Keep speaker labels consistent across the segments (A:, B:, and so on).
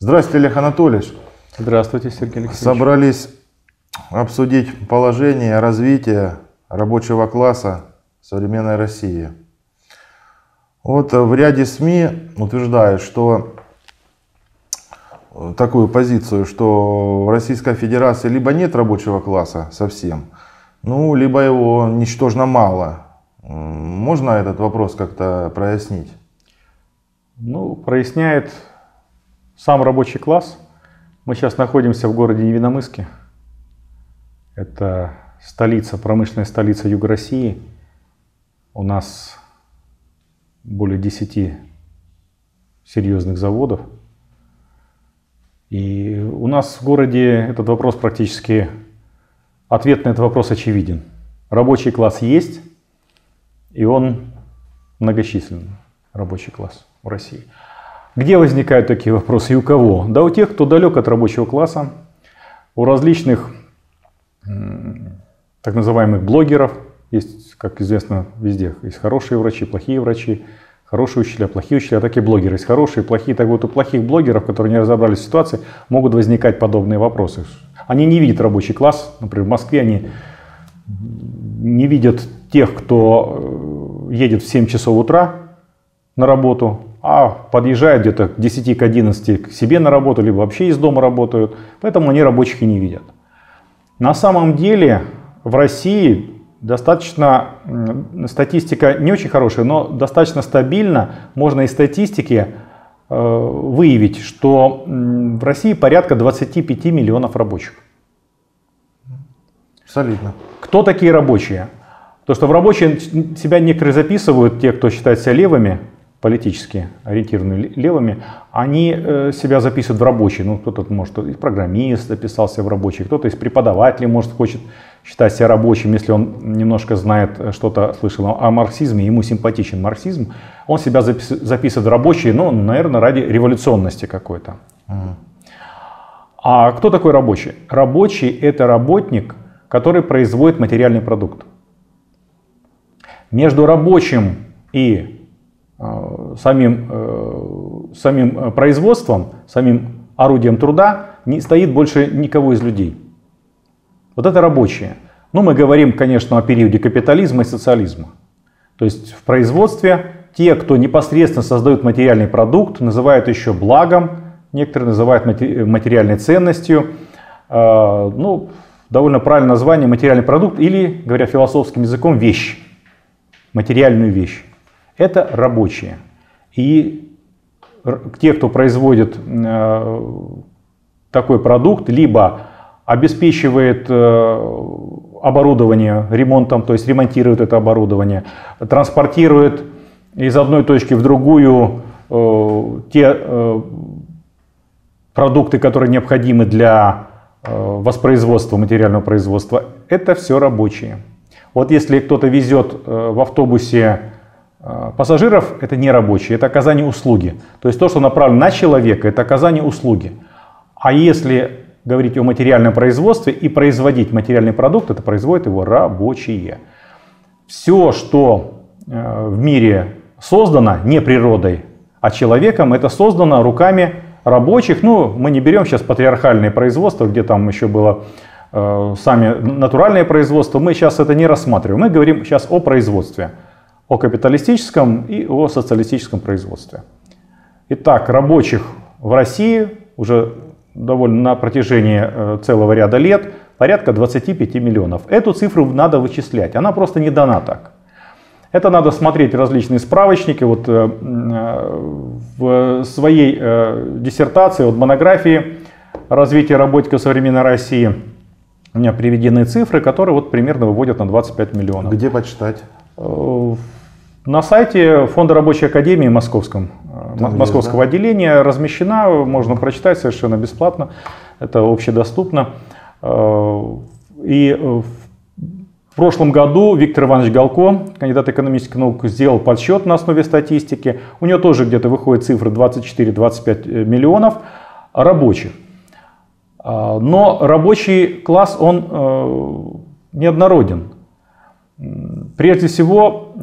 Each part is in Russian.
A: Здравствуйте, Олег Анатольевич.
B: Здравствуйте, Сергей Алексеевич.
A: Собрались обсудить положение развития рабочего класса современной России. Вот в ряде СМИ утверждают, что такую позицию, что в Российской Федерации либо нет рабочего класса совсем, либо его ничтожно мало. Можно этот вопрос как-то прояснить?
B: Проясняет сам рабочий класс. Мы сейчас находимся в городе Невинномысске. Это столица, промышленная столица Юга России. У нас более 10 серьезных заводов. И у нас в городе этот вопрос практически, ответ на этот вопрос очевиден. Рабочий класс есть, и он многочисленный, рабочий класс в России. Где возникают такие вопросы и у кого? Да у тех, кто далек от рабочего класса, у различных так называемых блогеров. Есть, как известно, везде есть хорошие врачи, плохие врачи, хорошие учителя, плохие учителя, так и блогеры. Есть хорошие, плохие. Так вот, у плохих блогеров, которые не разобрались в ситуации, могут возникать подобные вопросы. Они не видят рабочий класс. Например, в Москве они не видят тех, кто едет в 7 часов утра на работу, а подъезжают где-то к 10, к 11 к себе на работу, либо вообще из дома работают. Поэтому они рабочих и не видят. На самом деле в России достаточно, статистика не очень хорошая, но достаточно стабильно можно из статистики выявить, что в России порядка 25 миллионов рабочих.
A: Солидно.
B: Кто такие рабочие? То, что в рабочие себя некоторые записывают, те, кто считает себя левыми, политически ориентированными левыми, они себя записывают в рабочие. Кто-то, может, из программист записался в рабочие, кто-то из преподавателей, может, хочет считать себя рабочим, если он немножко знает что-то, слышал о марксизме, ему симпатичен марксизм, он себя записывает в рабочие, наверное, ради революционности какой-то. А кто такой рабочий? Рабочий — это работник, который производит материальный продукт. Между рабочим и самим производством, самим орудием труда не стоит больше никого из людей. Вот это рабочие. Мы говорим, конечно, о периоде капитализма и социализма. То есть в производстве те, кто непосредственно создают материальный продукт, называют еще благом, некоторые называют материальной ценностью. Довольно правильное название — материальный продукт или, говоря философским языком, вещь, материальную вещь. Это рабочие. И те, кто производит такой продукт, либо обеспечивает оборудование ремонтом, то есть ремонтирует это оборудование, транспортирует из одной точки в другую те продукты, которые необходимы для воспроизводства, материального производства, это все рабочие. Вот если кто-то везет в автобусе пассажиров, это не рабочие, это оказание услуги. То есть то, что направлено на человека, это оказание услуги. А если говорить о материальном производстве и производить материальный продукт, это производят его рабочие. Все, что в мире создано не природой, а человеком, это создано руками рабочих. Мы не берем сейчас патриархальное производство, где там еще было сами натуральное производство. Мы сейчас это не рассматриваем. Мы говорим сейчас о производстве. О капиталистическом и о социалистическом производстве. Итак, рабочих в России уже довольно на протяжении целого ряда лет порядка 25 миллионов. Эту цифру надо вычислять, она просто не дана так. Это надо смотреть различные справочники. Вот в своей диссертации, монографии «Развитие работников современной России» у меня приведены цифры, которые примерно выводят на 25 миллионов.
A: Где почитать?
B: На сайте Фонда рабочей академии Московского отделения размещена, можно прочитать совершенно бесплатно, это общедоступно. И в прошлом году Виктор Иванович Галко, кандидат экономических наук, сделал подсчет на основе статистики. У него тоже где-то выходит цифры 24-25 миллионов рабочих. Но рабочий класс, он неоднороден. Прежде всего,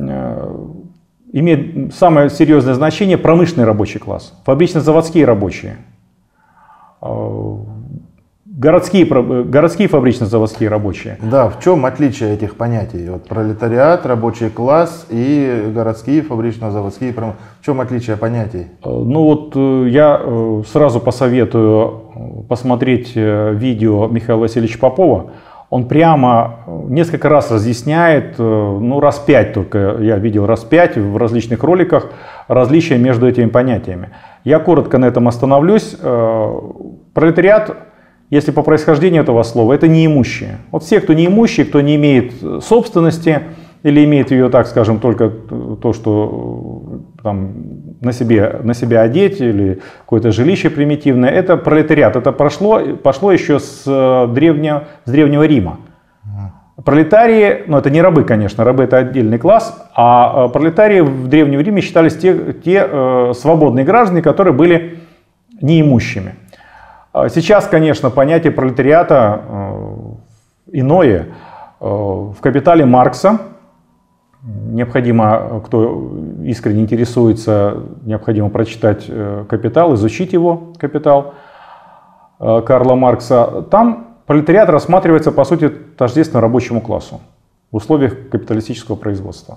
B: имеет самое серьезное значение промышленный рабочий класс, фабрично-заводские рабочие. городские фабрично-заводские рабочие.
A: Да, в чем отличие этих понятий? Вот пролетариат, рабочий класс и городские фабрично-заводские. В чем отличие понятий?
B: Ну вот я сразу посоветую посмотреть видео Михаила Васильевича Попова. Он прямо несколько раз разъясняет, ну раз 5 только, я видел раз 5 в различных роликах, различия между этими понятиями. Я коротко на этом остановлюсь. Пролетариат, если по происхождению этого слова, это неимущие. Вот все, кто неимущие, кто не имеет собственности или имеет ее, так скажем, только то, что там, на себя одеть или какое-то жилище примитивное, это пролетариат. Это пошло еще с Древнего Рима. Пролетарии, ну это не рабы, конечно, рабы это отдельный класс, а пролетарии в Древнем Риме считались те свободные граждане, которые были неимущими. Сейчас, конечно, понятие пролетариата иное. В «Капитале» Маркса, необходимо, кто искренне интересуется, необходимо прочитать «Капитал», изучить его, «Капитал» Карла Маркса. Там пролетариат рассматривается, по сути, тождественно рабочему классу в условиях капиталистического производства.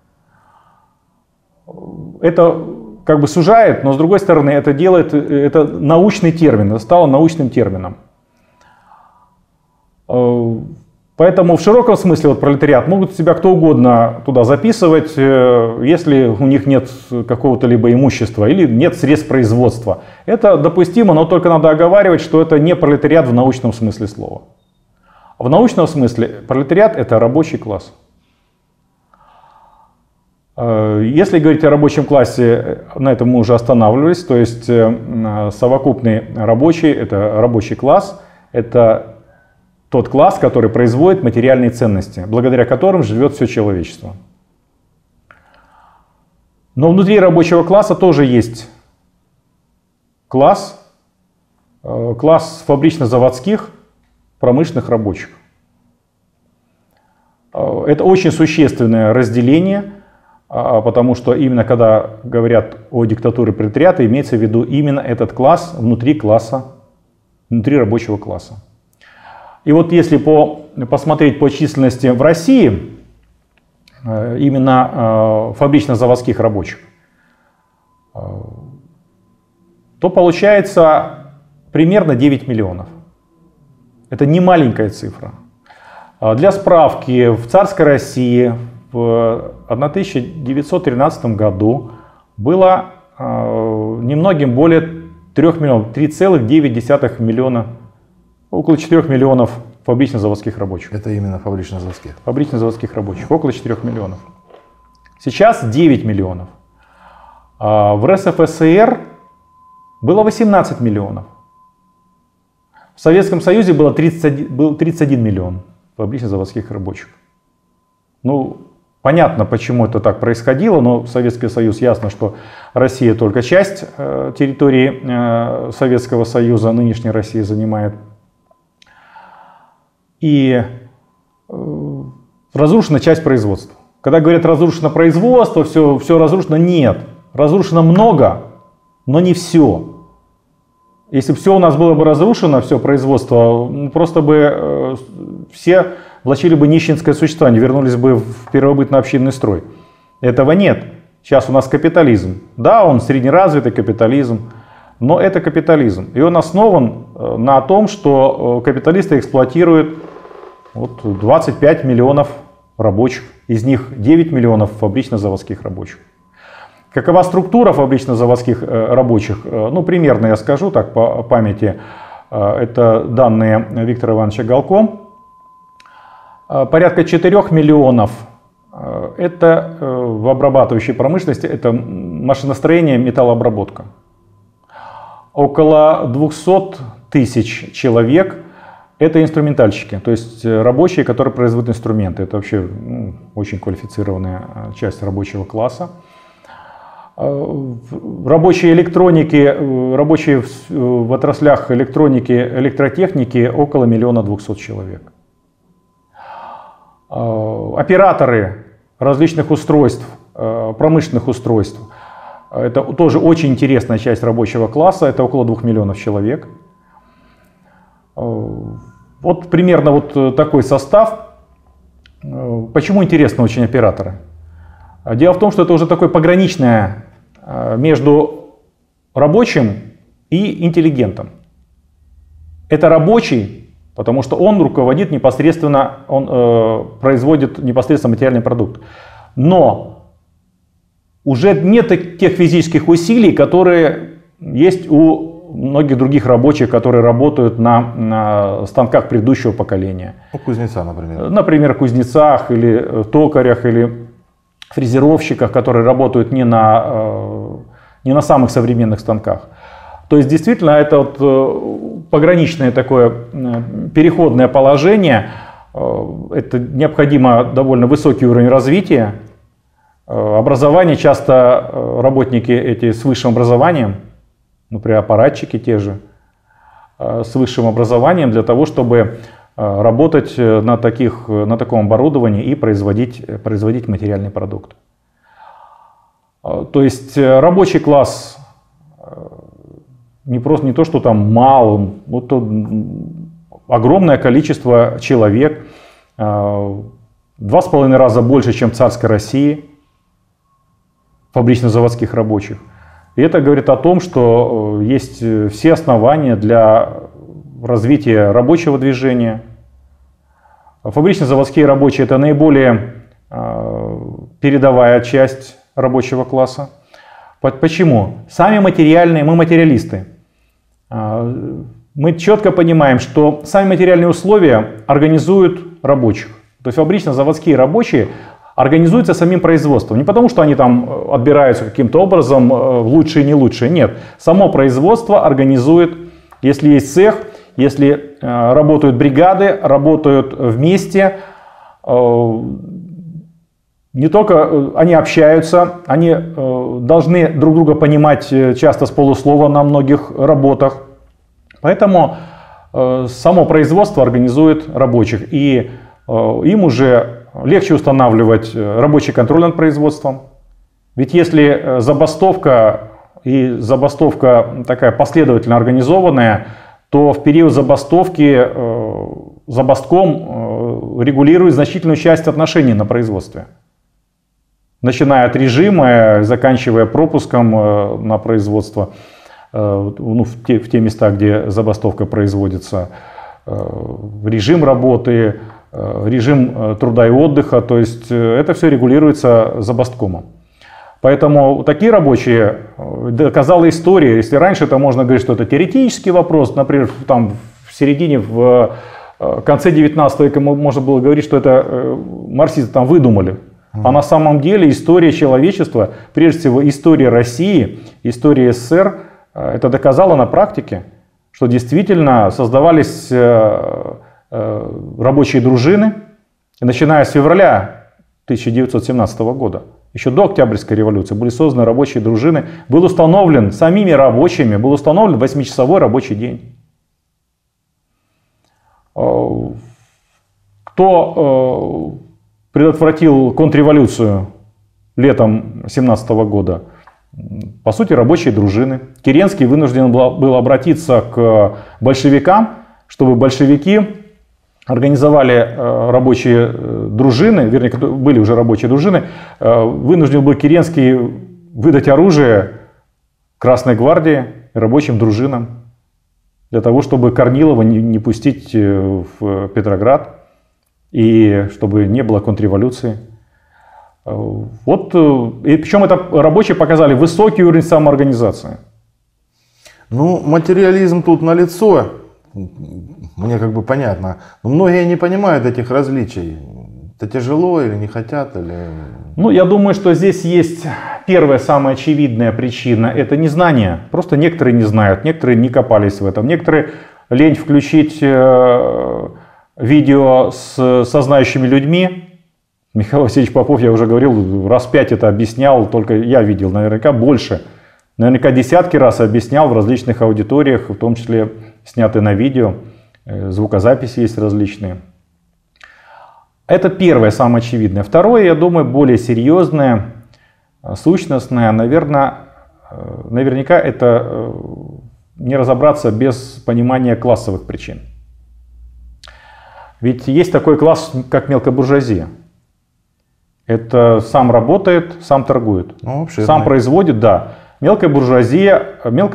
B: Это как бы сужает, но с другой стороны это научный термин, это стало научным термином. Поэтому в широком смысле вот пролетариат могут себя кто угодно туда записывать, если у них нет какого-то либо имущества или нет средств производства. Это допустимо, но только надо оговаривать, что это не пролетариат в научном смысле слова. В научном смысле пролетариат это рабочий класс. Если говорить о рабочем классе, на этом мы уже останавливались, то есть совокупный рабочий это рабочий класс, это тот класс, который производит материальные ценности, благодаря которым живет все человечество. Но внутри рабочего класса тоже есть класс фабрично-заводских промышленных рабочих. Это очень существенное разделение, потому что именно когда говорят о диктатуре пролетариата, имеется в виду именно этот класс внутри рабочего класса. И вот если посмотреть по численности в России, именно фабрично-заводских рабочих, то получается примерно 9 миллионов. Это не маленькая цифра. Для справки, в царской России в 1913 году было немногим более 3 миллионов, 3,9 миллиона, около 4 миллионов фабрично-заводских рабочих.
A: Это именно фабрично-заводских?
B: Фабрично-заводских рабочих, около 4 миллионов. Сейчас 9 миллионов. В РСФСР было 18 миллионов. В Советском Союзе был 31 миллион фабрично-заводских рабочих. Ну, понятно, почему это так происходило, но Советский Союз, ясно, что Россия только часть территории Советского Союза, нынешней России занимает. И разрушена часть производства. Когда говорят разрушено производство, все разрушено, нет. Разрушено много, но не все. Если бы все у нас было бы разрушено, все производство, просто бы все влачили бы нищенское существование, вернулись бы в первобытно-общинный строй. Этого нет. Сейчас у нас капитализм. Да, он среднеразвитый капитализм, но это капитализм. И он основан на том, что капиталисты эксплуатируют 25 миллионов рабочих, из них 9 миллионов фабрично-заводских рабочих. Какова структура фабрично-заводских рабочих? Ну, примерно я скажу так по памяти. Это данные Виктора Ивановича Галко. Порядка 4 миллионов это в обрабатывающей промышленности, это машиностроение, металлообработка. Около 200 тысяч человек это инструментальщики, то есть рабочие, которые производят инструменты. Это вообще очень квалифицированная часть рабочего класса. Рабочие электроники, рабочие в отраслях электроники, электротехники около 1 200 000 человек. Операторы различных устройств, промышленных устройств, это тоже очень интересная часть рабочего класса, это около 2 миллионов человек. Вот примерно вот такой состав. Почему интересны очень операторы? Дело в том, что это уже такое пограничное между рабочим и интеллигентом. Это рабочий, потому что он руководит непосредственно, он производит непосредственно материальный продукт. Но уже нет тех физических усилий, которые есть у многих других рабочих, которые работают на станках предыдущего поколения.
A: Ну, кузнеца, например.
B: Например, кузнецах или токарях, или фрезеровщиках, которые работают не на самых современных станках. То есть действительно это вот пограничное такое переходное положение. Это необходимо довольно высокий уровень развития. Образование, часто работники эти с высшим образованием, например, аппаратчики те же, с высшим образованием для того, чтобы работать на таком оборудовании и производить материальный продукт. То есть рабочий класс не то, что там мало, вот огромное количество человек, 2,5 раза больше, чем в царской России, фабрично-заводских рабочих. И это говорит о том, что есть все основания для развития рабочего движения. Фабрично-заводские рабочие – это наиболее передовая часть рабочего класса. Почему? Сами материальные, мы материалисты. Мы четко понимаем, что сами материальные условия организуют рабочих. То есть фабрично-заводские рабочие организуются самим производством. Не потому, что они там отбираются каким-то образом в лучшие и не лучшие. Нет. Само производство организует, если есть цех, если работают бригады, работают вместе. Не только они общаются, они должны друг друга понимать часто с полуслова на многих работах. Поэтому само производство организует рабочих. И им уже легче устанавливать рабочий контроль над производством. Ведь если забастовка и забастовка такая последовательно организованная, то в период забастовки забастком регулирует значительную часть отношений на производстве. Начиная от режима, заканчивая пропуском на производство, в те места, где забастовка производится, режим работы, режим труда и отдыха, то есть это все регулируется забасткомом. Поэтому такие рабочие, доказала история, если раньше это можно говорить, что это теоретический вопрос, например, там в середине, в конце 19 века можно было говорить, что это марксисты там выдумали. А на самом деле история человечества, прежде всего история России, история СССР, это доказала на практике, что действительно создавались рабочие дружины, и начиная с февраля 1917 года, еще до Октябрьской революции, были созданы рабочие дружины, был установлен самими рабочими, был установлен 8-часовой рабочий день. Кто предотвратил контрреволюцию летом 1917 года? По сути, рабочие дружины. Керенский вынужден был обратиться к большевикам, чтобы большевики организовали рабочие дружины, вернее, были уже рабочие дружины, вынужден был Керенский выдать оружие Красной гвардии, рабочим дружинам, для того, чтобы Корнилова не пустить в Петроград и чтобы не было контрреволюции. Вот, и причем это рабочие показали высокий уровень самоорганизации.
A: Ну, материализм тут налицо, мне как бы понятно. Но многие не понимают этих различий. Это тяжело или не хотят, или...
B: Ну, я думаю, что здесь есть первая, самая очевидная причина. Это незнание. Просто некоторые не знают, некоторые не копались в этом. Некоторые лень включить видео со знающими людьми. Михаил Васильевич Попов, я уже говорил, раз 5 это объяснял, только я видел, наверняка больше. Наверняка десятки раз объяснял в различных аудиториях, в том числе снятые на видео, звукозаписи есть различные. Это первое, самое очевидное. Второе, я думаю, более серьезное, сущностное, наверняка это не разобраться без понимания классовых причин. Ведь есть такой класс, как мелкая буржуазия. Это сам работает, сам торгует, сам производит, да. Мелкая буржуазия,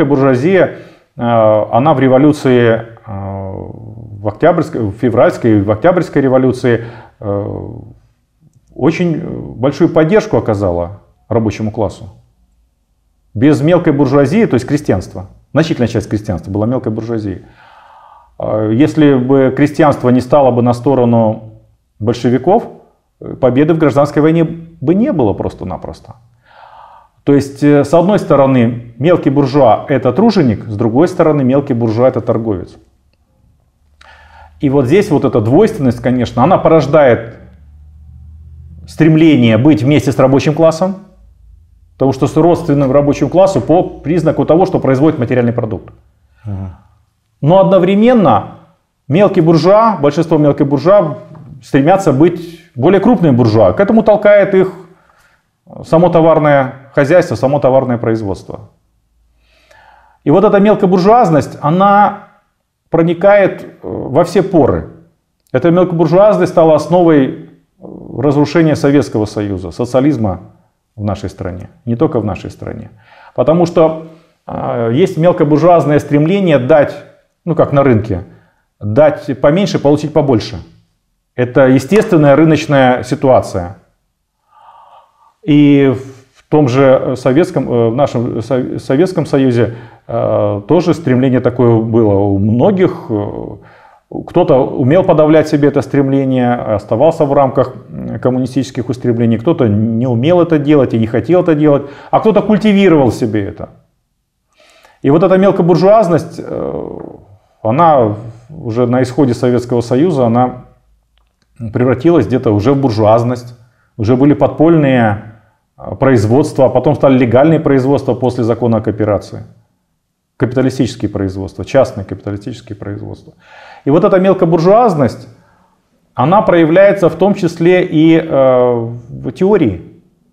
B: она в революции, в февральской и в октябрьской революции очень большую поддержку оказала рабочему классу. Без мелкой буржуазии, то есть крестьянства, значительная часть крестьянства была мелкой буржуазией. Если бы крестьянство не стало бы на сторону большевиков, победы в гражданской войне бы не было просто-напросто. То есть, с одной стороны, мелкий буржуа – это труженик, с другой стороны, мелкий буржуа – это торговец. И вот здесь вот эта двойственность, конечно, она порождает стремление быть вместе с рабочим классом, потому что с родственным рабочему классу по признаку того, что производит материальный продукт. Но одновременно мелкий буржуа, большинство мелких буржуа стремятся быть более крупными буржуа. К этому толкает их само товарное хозяйство, само товарное производство. И вот эта мелкобуржуазность, она проникает во все поры. Эта мелкобуржуазность стала основой разрушения Советского Союза, социализма в нашей стране. Не только в нашей стране. Потому что есть мелкобуржуазное стремление дать, ну как на рынке, дать поменьше, получить побольше. Это естественная рыночная ситуация. И в том же в нашем Советском Союзе тоже стремление такое было у многих. Кто-то умел подавлять себе это стремление, оставался в рамках коммунистических устремлений, кто-то не умел это делать и не хотел это делать, а кто-то культивировал себе это. И вот эта мелкобуржуазность, она уже на исходе Советского Союза, она превратилась где-то уже в буржуазность. Уже были подпольные производства, а потом стали легальные производства после закона о кооперации. Капиталистические производства, частные капиталистические производства. И вот эта мелкобуржуазность, она проявляется в том числе и в теории.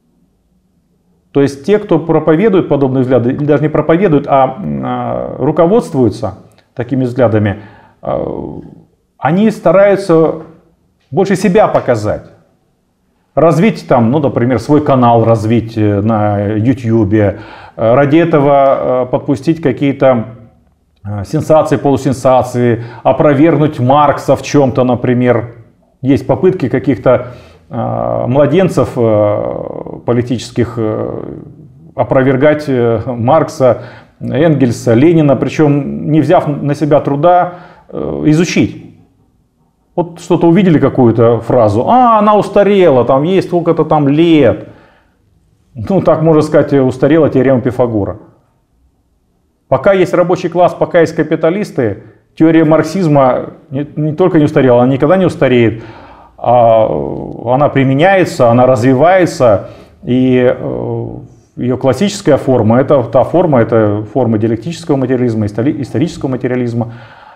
B: То есть те, кто проповедует подобные взгляды, или даже не проповедуют, а руководствуются такими взглядами, они стараются больше себя показать. Развить там, ну, например, свой канал развить на YouTube. Ради этого подпустить какие-то сенсации, полусенсации, опровергнуть Маркса в чем-то, например. Есть попытки каких-то младенцев политических опровергать Маркса, Энгельса, Ленина, причем не взяв на себя труда изучить. Вот что-то увидели, какую-то фразу, она устарела, там есть сколько-то там лет. Ну, так можно сказать, устарела теорема Пифагора. Пока есть рабочий класс, пока есть капиталисты, теория марксизма не только не устарела, она никогда не устареет. Она применяется, она развивается, и ее классическая форма, это форма диалектического материализма, исторического материализма.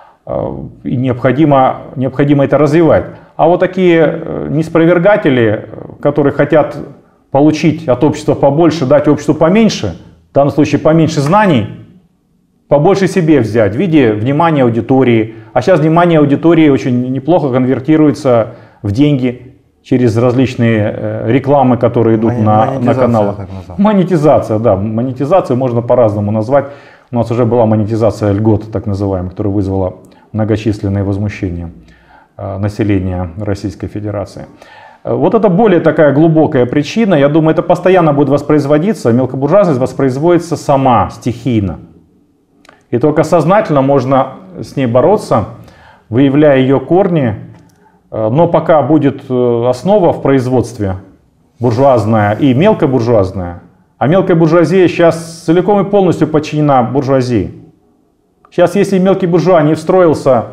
B: И необходимо это развивать. А вот такие неспровергатели, которые хотят получить от общества побольше, дать обществу поменьше, в данном случае поменьше знаний, побольше себе взять в виде внимания аудитории. А сейчас внимание аудитории очень неплохо конвертируется в деньги через различные рекламы, которые идут на каналах. Монетизация, да. Монетизацию можно по-разному назвать. У нас уже была монетизация льгот, так называемая, которая вызвала многочисленные возмущения населения Российской Федерации. Вот это более такая глубокая причина. Я думаю, это постоянно будет воспроизводиться. Мелкобуржуазность воспроизводится сама, стихийно. И только сознательно можно с ней бороться, выявляя ее корни. Но пока будет основа в производстве буржуазная и мелкобуржуазная, а мелкая буржуазия сейчас целиком и полностью подчинена буржуазии. Сейчас, если мелкий буржуа не встроился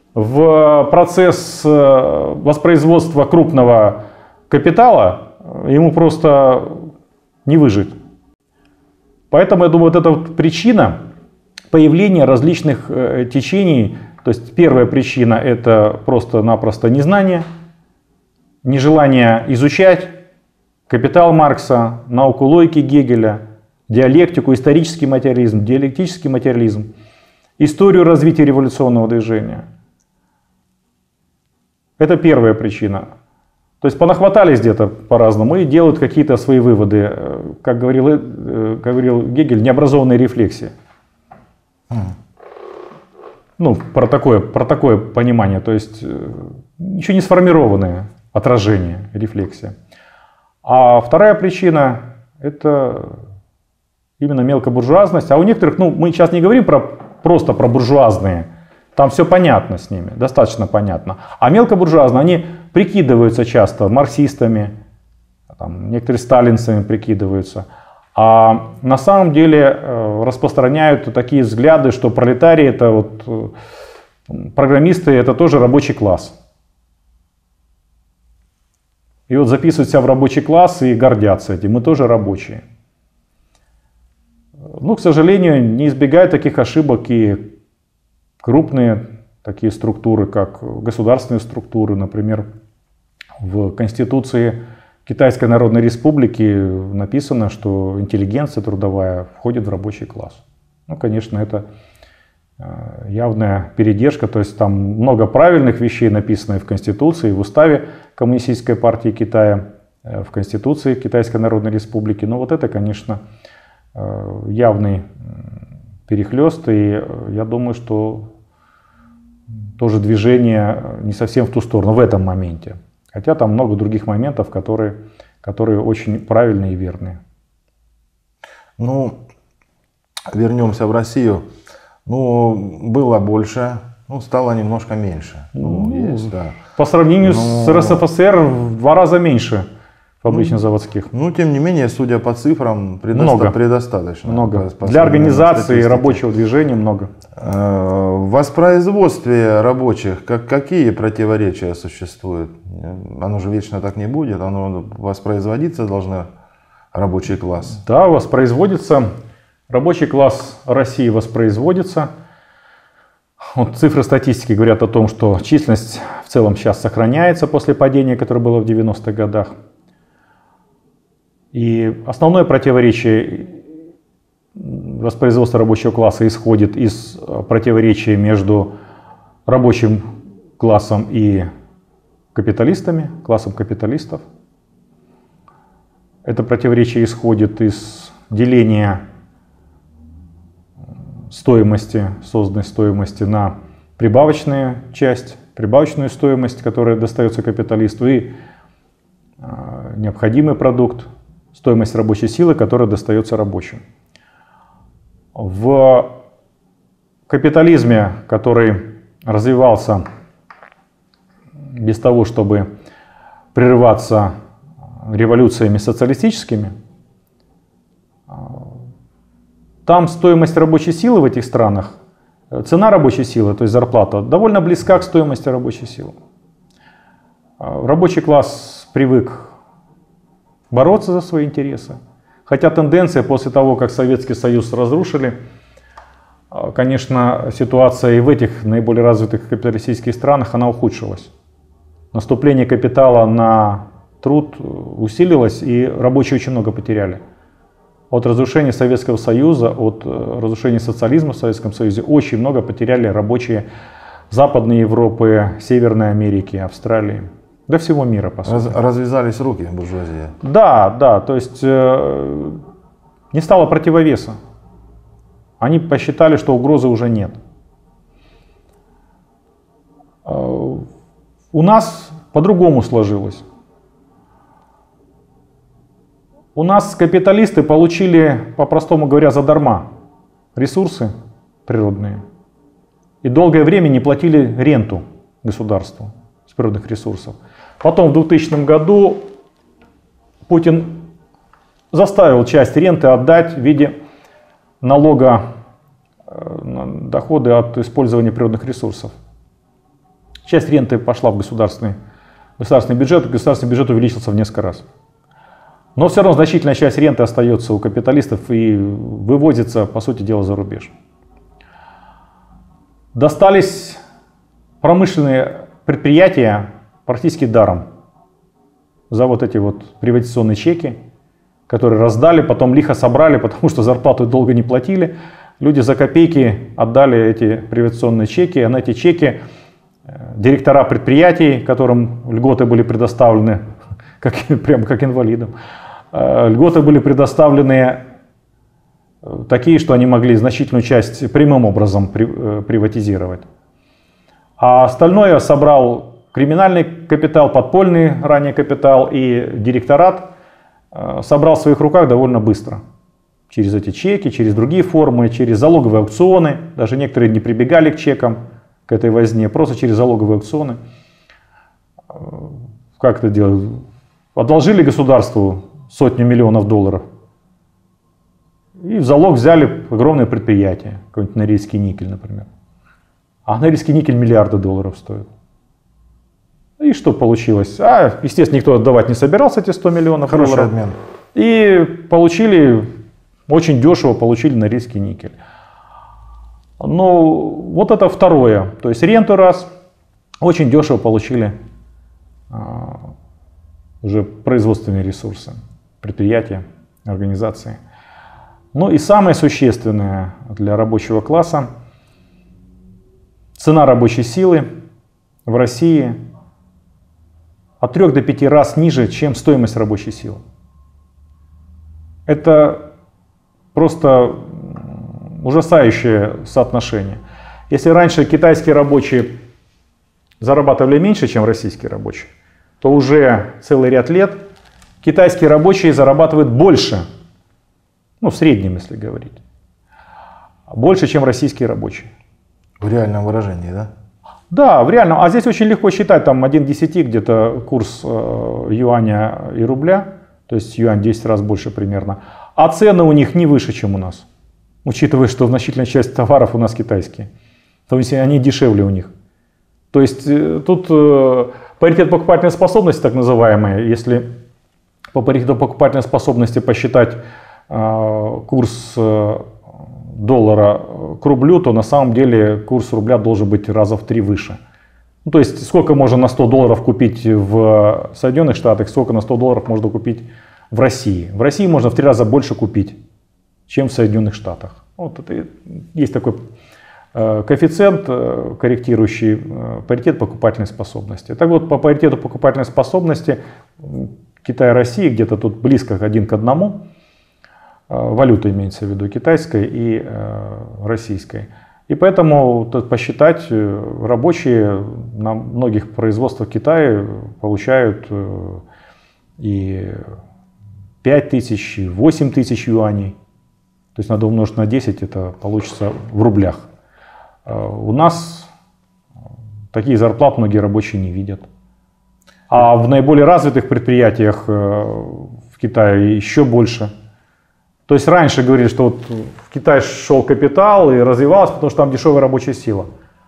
B: в процесс воспроизводства крупного капитала, ему просто не выжить. Поэтому, я думаю, вот эта вот причина появления различных течений. То есть первая причина — это просто-напросто незнание, нежелание изучать капитал Маркса, науку логики Гегеля, диалектику, исторический материализм, диалектический материализм, историю развития революционного движения. Это первая причина. То есть понахватались где-то по-разному и делают какие-то свои выводы. Как говорил Гегель, необразованные рефлексии. Ну, про такое понимание. То есть еще не сформированное отражение, рефлексия. А вторая причина – это именно мелкобуржуазность. А у некоторых, ну, мы сейчас не говорим просто про буржуазные. Там все понятно с ними, достаточно понятно. А мелкобуржуазные, они прикидываются часто марксистами, там, некоторые сталинцами прикидываются. А на самом деле распространяют такие взгляды, что пролетарии, это вот, программисты, это тоже рабочий класс. И вот записывают себя в рабочий класс и гордятся этим, мы тоже рабочие. Ну, к сожалению, не избегают таких ошибок и крупные такие структуры, как государственные структуры. Например, в Конституции Китайской Народной Республики написано, что интеллигенция трудовая входит в рабочий класс. Ну, конечно, это явная передержка, то есть там много правильных вещей написано в Конституции, в Уставе Коммунистической партии Китая, в Конституции Китайской Народной Республики. Но вот это, конечно, явный перехлёст, и я думаю, что тоже движение не совсем в ту сторону в этом моменте. Хотя там много других моментов, которые очень правильные и верные.
A: Ну, вернемся в Россию. Ну, было больше, ну, стало немножко меньше. Ну, есть, да.
B: По сравнению с РСФСР в 2 раза меньше фабрично-заводских.
A: Ну, тем не менее, судя по цифрам, предостаточно.
B: Много. Для организации рабочего движения много.
A: В воспроизводстве рабочих какие противоречия существуют? Оно же вечно так не будет, оно воспроизводиться должно, рабочий класс.
B: Да, воспроизводится. Рабочий класс России воспроизводится. Вот цифры статистики говорят о том, что численность в целом сейчас сохраняется после падения, которое было в 90-х годах. И основное противоречие воспроизводства рабочего класса исходит из противоречия между рабочим классом и капиталистами, классом капиталистов. Это противоречие исходит из деления стоимости, созданной стоимости на прибавочную часть, прибавочную стоимость, которая достается капиталисту, и необходимый продукт, стоимость рабочей силы, которая достается рабочим. В капитализме, который развивался без того, чтобы прерываться революциями социалистическими, там стоимость рабочей силы в этих странах, цена рабочей силы, то есть зарплата, довольно близка к стоимости рабочей силы. Рабочий класс привык бороться за свои интересы. Хотя тенденция после того, как Советский Союз разрушили, конечно, ситуация и в этих наиболее развитых капиталистических странах, она ухудшилась. Наступление капитала на труд усилилось, и рабочие очень много потеряли. От разрушения Советского Союза, от разрушения социализма в Советском Союзе очень много потеряли рабочие Западной Европы, Северной Америки, Австралии. До всего мира, по сути.
A: Развязались руки буржуазии.
B: Да, то есть не стало противовеса. Они посчитали, что угрозы уже нет. У нас по-другому сложилось. У нас капиталисты получили, по-простому говоря, задарма ресурсы природные. И долгое время не платили ренту государству с природных ресурсов. Потом в 2000 году Путин заставил часть ренты отдать в виде налога на доходы от использования природных ресурсов. Часть ренты пошла в государственный бюджет увеличился в несколько раз. Но все равно значительная часть ренты остается у капиталистов и вывозится, по сути дела, за рубеж. Достались промышленные предприятия практически даром за вот эти вот приватизационные чеки, которые раздали, потом лихо собрали, потому что зарплату долго не платили. Люди за копейки отдали эти приватизационные чеки, а на эти чеки директора предприятий, которым льготы были предоставлены, прямо как инвалидам. Льготы были предоставлены такие, что они могли значительную часть прямым образом приватизировать. А остальное собрал криминальный капитал, подпольный ранее капитал, и директорат собрал в своих руках довольно быстро. Через эти чеки, через другие формы, через залоговые аукционы. Даже некоторые не прибегали к чекам, к этой возне, просто через залоговые аукционы. Как это делают? Одолжили государству сотню миллионов долларов и в залог взяли огромное предприятие, какой-нибудь Норильский никель, например. А Норильский никель миллиарды долларов стоит. И что получилось? Естественно, никто отдавать не собирался эти 100 миллионов долларов.
A: Хороший обмен.
B: И получили, очень дешево получили Норильский никель. Но вот это второе. То есть ренту раз, очень дешево получили уже производственные ресурсы, предприятия, организации. Ну и самое существенное для рабочего класса — цена рабочей силы в России от 3 до 5 раз ниже, чем стоимость рабочей силы. Это просто ужасающее соотношение. Если раньше китайские рабочие зарабатывали меньше, чем российские рабочие, то уже целый ряд лет китайские рабочие зарабатывают больше, ну в среднем, если говорить, больше, чем российские рабочие.
A: В реальном выражении, да?
B: Да, в реальном. А здесь очень легко считать, там 1 к 10 где-то курс юаня и рубля, то есть юань 10 раз больше примерно, а цены у них не выше, чем у нас, учитывая, что значительная часть товаров у нас китайские, то есть они дешевле у них. То есть тут паритет покупательной способности, так называемый, если по паритету покупательной способности посчитать курс доллара к рублю, то на самом деле курс рубля должен быть раза в 3 выше. Ну, то есть сколько можно на 100 долларов купить в Соединенных Штатах, сколько на 100 долларов можно купить в России. В России можно в 3 раза больше купить, чем в Соединенных Штатах. Вот это есть такой коэффициент, корректирующий паритет покупательной способности. Так вот, по паритету покупательной способности Китай и Россия где-то тут близко 1 к 1. Валюта имеется в виду китайской и российской. И поэтому посчитать, рабочие на многих производствах Китая получают и 5 тысяч, и 8 тысяч юаней. То есть надо умножить на 10, это получится в рублях. У нас такие зарплаты многие рабочие не видят. А в наиболее развитых предприятиях в Китае еще больше. То есть раньше говорили, что вот в Китай шел капитал и развивался, потому что там дешевая рабочая сила.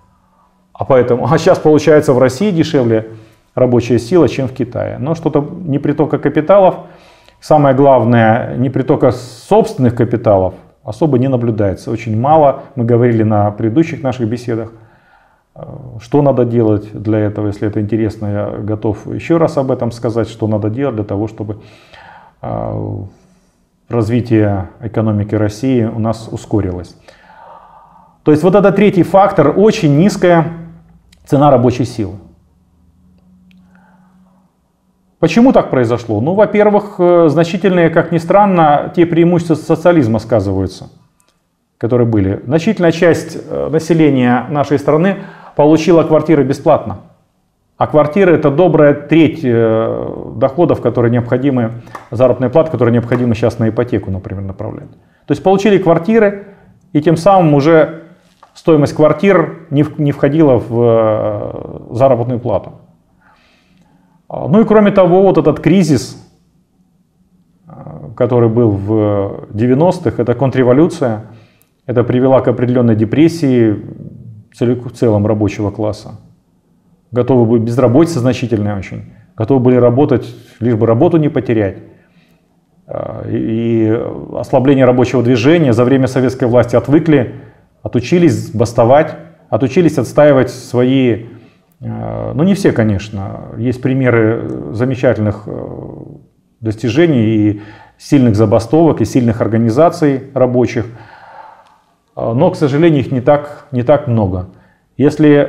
B: А сейчас получается в России дешевле рабочая сила, чем в Китае. Но что-то непритока капиталов, самое главное, непритока собственных капиталов особо не наблюдается. Очень мало. Мы говорили на предыдущих наших беседах, что надо делать для этого. Если это интересно, я готов еще раз об этом сказать, что надо делать для того, чтобы развитие экономики России у нас ускорилось. То есть вот это третий фактор, очень низкая цена рабочей силы. Почему так произошло? Ну, во-первых, значительные, как ни странно, те преимущества социализма сказываются, которые были. Значительная часть населения нашей страны получила квартиры бесплатно. А квартиры — это добрая треть доходов, которые необходимы, заработной платы, которые необходимы сейчас на ипотеку, например, направлять. То есть получили квартиры, и тем самым уже стоимость квартир не входила в заработную плату. Ну и кроме того, вот этот кризис, который был в 90-х, это контрреволюция, это привело к определенной депрессии в целом рабочего класса. Готовы были, безработица значительная очень, готовы были работать, лишь бы работу не потерять. И ослабление рабочего движения, за время советской власти отвыкли, отучились бастовать, отучились отстаивать свои, ну не все, конечно, есть примеры замечательных достижений и сильных забастовок, и сильных организаций рабочих, но, к сожалению, их не так много. Если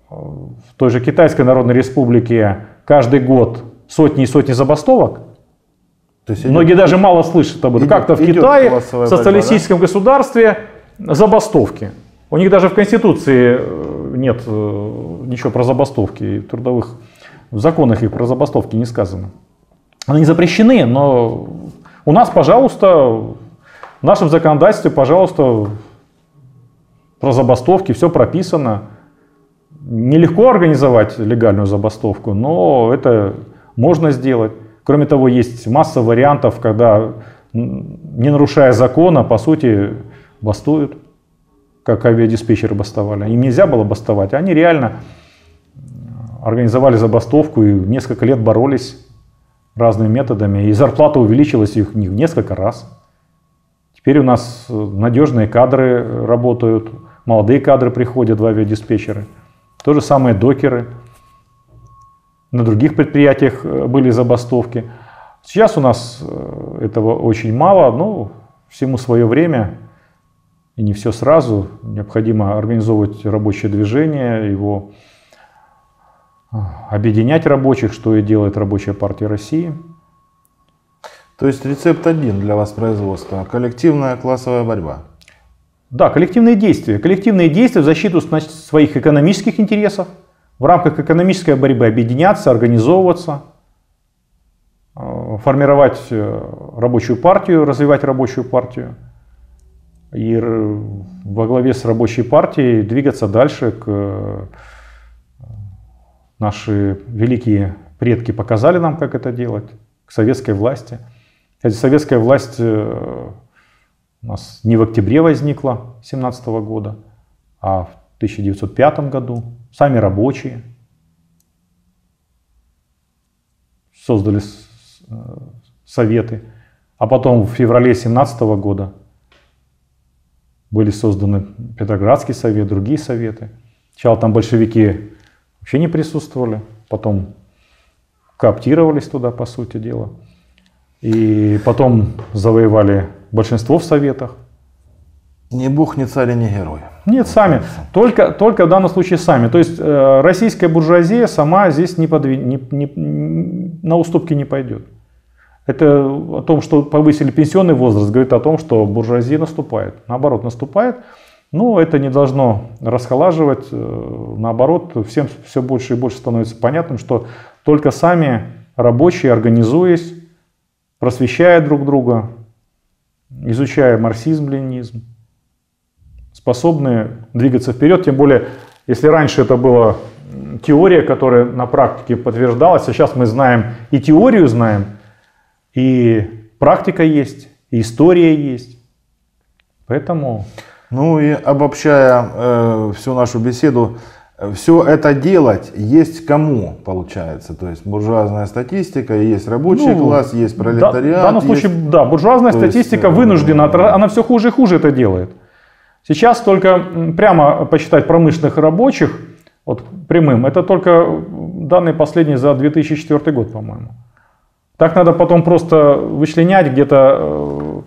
B: в той же Китайской Народной Республике каждый год сотни и сотни забастовок. То есть многие даже мало слышат об этом. Как-то в Китае, в социалистическом государстве забастовки. У них даже в Конституции нет ничего про забастовки, в законах их про забастовки не сказано. Они запрещены, но у нас, пожалуйста, в нашем законодательстве, пожалуйста, про забастовки все прописано. Нелегко организовать легальную забастовку, но это можно сделать. Кроме того, есть масса вариантов, когда, не нарушая закона, по сути, бастуют, как авиадиспетчеры бастовали. Им нельзя было бастовать, они реально организовали забастовку и несколько лет боролись разными методами, и зарплата увеличилась их в несколько раз. Теперь у нас надежные кадры работают, молодые кадры приходят в авиадиспетчеры. То же самое докеры. На других предприятиях были забастовки. Сейчас у нас этого очень мало, но всему свое время, и не все сразу. Необходимо организовывать рабочее движение, его объединять рабочих, что и делает Рабочая партия России.
A: То есть рецепт один для воспроизводства – коллективная классовая борьба.
B: Да, коллективные действия. Коллективные действия в защиту своих экономических интересов. В рамках экономической борьбы объединяться, организовываться, формировать рабочую партию, развивать рабочую партию. И во главе с рабочей партией двигаться дальше. Наши великие предки показали нам, как это делать, к советской власти. Кстати, советская власть у нас не в октябре возникла 1917 года, а в 1905 году. Сами рабочие создали советы. А потом в феврале 1917 года были созданы Петроградский совет, другие советы. Сначала там большевики вообще не присутствовали, потом кооптировались туда, по сути дела. И потом завоевали большинство в советах.
A: Ни бог, ни царь, ни герой.
B: Нет, сами. Только в данном случае сами. То есть российская буржуазия сама здесь на уступки не пойдет. Это о том, что повысили пенсионный возраст, говорит о том, что буржуазия наступает. Наоборот, наступает. Но это не должно расхолаживать. Наоборот, всем все больше и больше становится понятным, что только сами рабочие, организуясь, просвещая друг друга, изучая марксизм-ленинизм, способны двигаться вперед. Тем более, если раньше это была теория, которая на практике подтверждалась, а сейчас мы знаем и теорию знаем, и практика есть, и история есть. Поэтому...
A: Ну и обобщая всю нашу беседу, все это делать есть кому, получается. То есть буржуазная статистика, есть рабочий класс, есть пролетариат.
B: В данном случае, да, буржуазная статистика вынуждена, она все хуже и хуже это делает. Сейчас только прямо посчитать промышленных рабочих, вот прямым, это только данные последние за 2004 год, по-моему. Так надо потом просто вычленять где-то,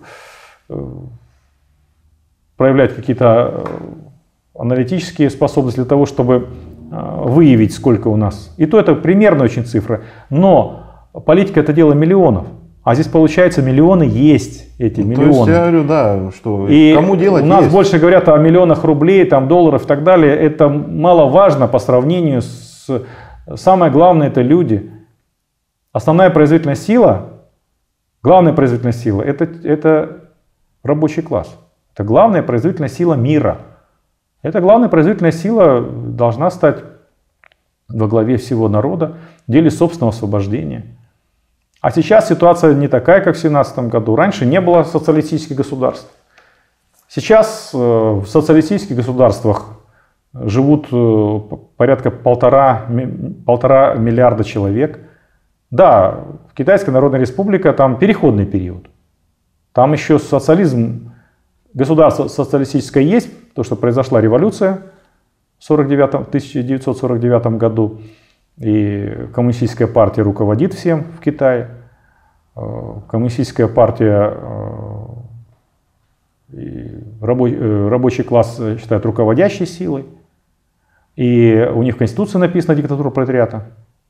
B: проявлять какие-то аналитические способности для того, чтобы выявить, сколько у нас. И то это примерно очень цифра. Но политика это дело миллионов. А здесь получается миллионы есть, эти миллионы. То есть
A: я говорю, да, что
B: и
A: кому делать
B: у нас
A: есть.
B: Больше говорят о миллионах рублей, там, долларов и так далее. Это маловажно по сравнению с... Самое главное это люди. Основная производительная сила, главная производительная сила это рабочий класс. Это главная производительная сила мира. Эта главная производительная сила должна стать во главе всего народа в деле собственного освобождения. А сейчас ситуация не такая, как в 1917 году. Раньше не было социалистических государств. Сейчас в социалистических государствах живут порядка полтора миллиарда человек. Да, в Китайской Народной Республике там переходный период. Там еще социализм, государство социалистическое есть, потому что произошла революция в 1949 году. И коммунистическая партия руководит всем в Китае. Коммунистическая партия, рабочий класс считают руководящей силой. И у них в Конституции написано «диктатура пролетариата».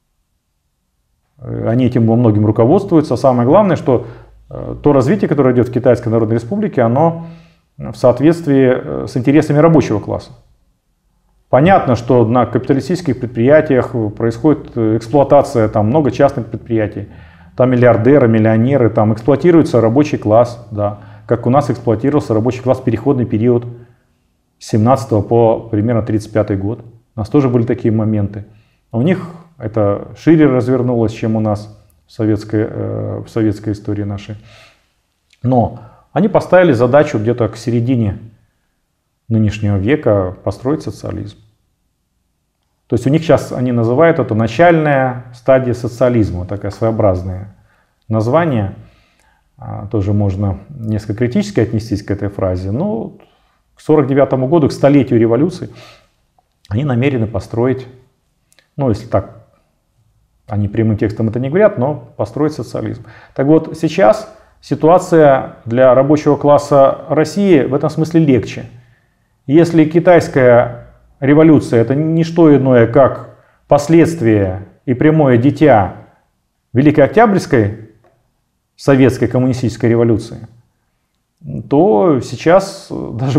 B: Они этим во многим руководствуются. Самое главное, что то развитие, которое идет в Китайской Народной Республике, оно в соответствии с интересами рабочего класса. Понятно, что на капиталистических предприятиях происходит эксплуатация, там много частных предприятий, там миллиардеры, миллионеры, там эксплуатируется рабочий класс, да, как у нас эксплуатировался рабочий класс в переходный период с 17 по примерно 35 год. У нас тоже были такие моменты. У них это шире развернулось, чем у нас в советской истории нашей. Но они поставили задачу где-то к середине нынешнего века построить социализм. То есть у них сейчас, они называют это начальная стадия социализма, такое своеобразное название. Тоже можно несколько критически отнестись к этой фразе. Но к 1949 году, к столетию революции, они намерены построить, ну если так, они прямым текстом это не говорят, но построить социализм. Так вот, сейчас ситуация для рабочего класса России в этом смысле легче. Если китайская революция это не что иное, как последствие и прямое дитя Великой Октябрьской советской коммунистической революции, то сейчас даже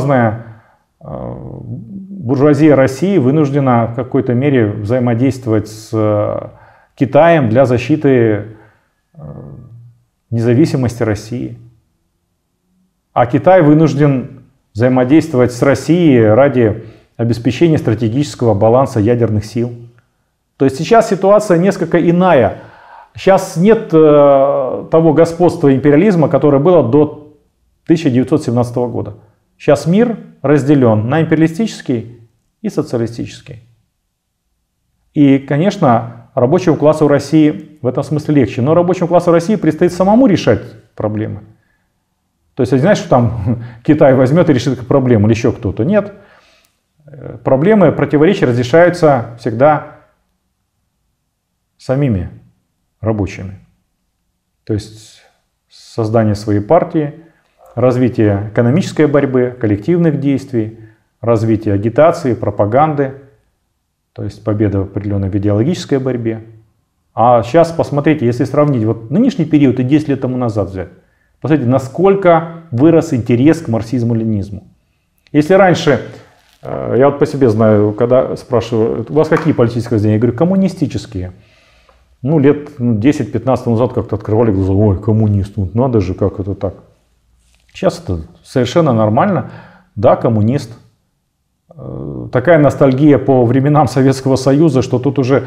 B: буржуазия России вынуждена в какой-то мере взаимодействовать с Китаем для защиты независимости России. А Китай вынужден взаимодействовать с Россией ради обеспечения стратегического баланса ядерных сил. То есть сейчас ситуация несколько иная. Сейчас нет того господства империализма, которое было до 1917 года. Сейчас мир разделен на империалистический и социалистический. И, конечно, рабочему классу России в этом смысле легче. Но рабочему классу России предстоит самому решать проблемы. То есть, знаешь, что там Китай возьмет и решит эту проблему, или еще кто-то. Нет. Проблемы, противоречия разрешаются всегда самими рабочими. То есть создание своей партии, развитие экономической борьбы, коллективных действий, развитие агитации, пропаганды, то есть победа в определенной идеологической борьбе. А сейчас посмотрите, если сравнить вот нынешний период и 10 лет тому назад взять, посмотрите, насколько вырос интерес к марксизму-ленинизму. Если раньше, я вот по себе знаю, когда спрашиваю, у вас какие политические воззрения, я говорю, коммунистические. Ну, лет 10-15 назад как-то открывали глаза, ой, коммунист, ну, надо же, как это так. Сейчас это совершенно нормально, да, коммунист. Такая ностальгия по временам Советского Союза, что тут уже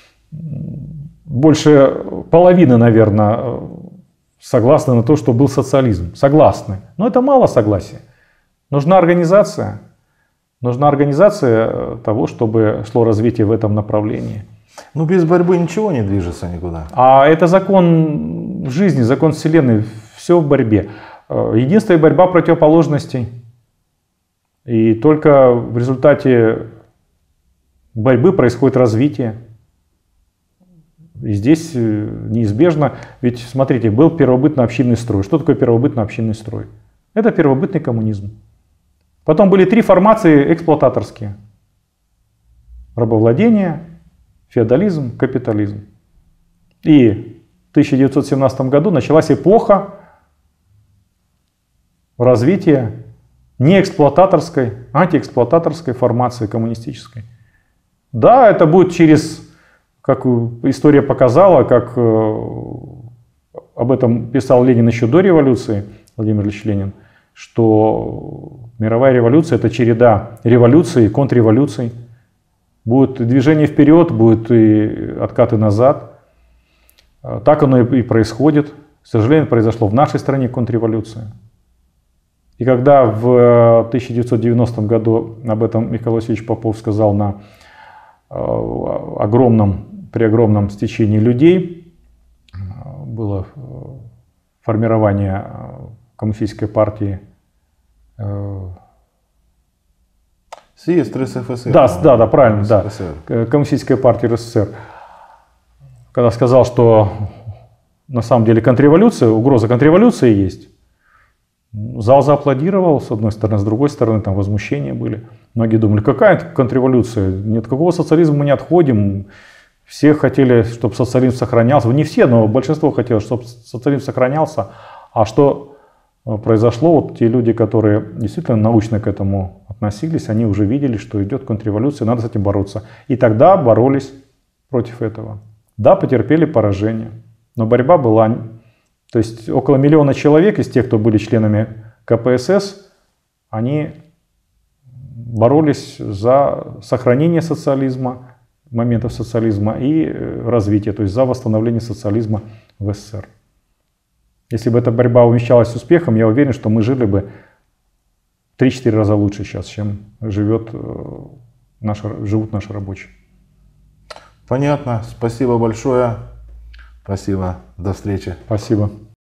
B: больше половины, наверное, согласны на то, что был социализм. Согласны. Но это мало согласия. Нужна организация того, чтобы шло развитие в этом направлении.
A: Ну, без борьбы ничего не движется никуда.
B: А это закон жизни, закон Вселенной, все в борьбе. Единственная борьба противоположностей. И только в результате борьбы происходит развитие. И здесь неизбежно, ведь смотрите, был первобытно-общинный строй. Что такое первобытно-общинный строй? Это первобытный коммунизм. Потом были 3 формации эксплуататорские. Рабовладение, феодализм, капитализм. И в 1917 году началась эпоха развития неэксплуататорской, антиэксплуататорской формации коммунистической. Да, это будет через, как история показала, как об этом писал Ленин еще до революции, Владимир Ильич Ленин, что мировая революция — это череда революций и контрреволюций. Будет движение вперед, будут и откаты назад. Так оно и происходит. К сожалению, произошло в нашей стране контрреволюция. И когда в 1990 году об этом Михаил Васильевич Попов сказал при огромном стечении людей, было формирование коммунистической партии.
A: Съезд РСФСР.
B: Да, правильно, да. Коммунистическая партия РСФСР. Когда сказал, что на самом деле контрреволюция, угроза контрреволюции есть. Зал зааплодировал, с одной стороны, с другой стороны, там возмущения были. Многие думали, какая контрреволюция? Ни от какого социализма мы не отходим. Все хотели, чтобы социализм сохранялся. Не все, но большинство хотело, чтобы социализм сохранялся. А что произошло? Вот те люди, которые действительно научно к этому относились, они уже видели, что идет контрреволюция, надо с этим бороться. И тогда боролись против этого. Да, потерпели поражение, но борьба была. То есть около 1 миллиона человек из тех, кто были членами КПСС, они боролись за сохранение социализма, моментов социализма и развитие, то есть за восстановление социализма в СССР. Если бы эта борьба увенчалась успехом, я уверен, что мы жили бы 3-4 раза лучше сейчас, чем живут наши рабочие.
A: Понятно. Спасибо большое. Спасибо. До встречи.
B: Спасибо.